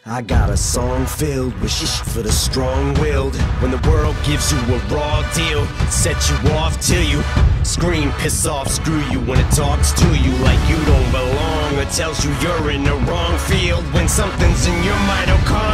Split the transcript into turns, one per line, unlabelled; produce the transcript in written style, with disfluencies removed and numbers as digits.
I got a song filled with shit for the strong-willed. When the world gives you a raw deal, set you off till you scream, piss off, screw you. When it talks to you like you don't belong, or tells you you're in the wrong field, when something's in your mitochondria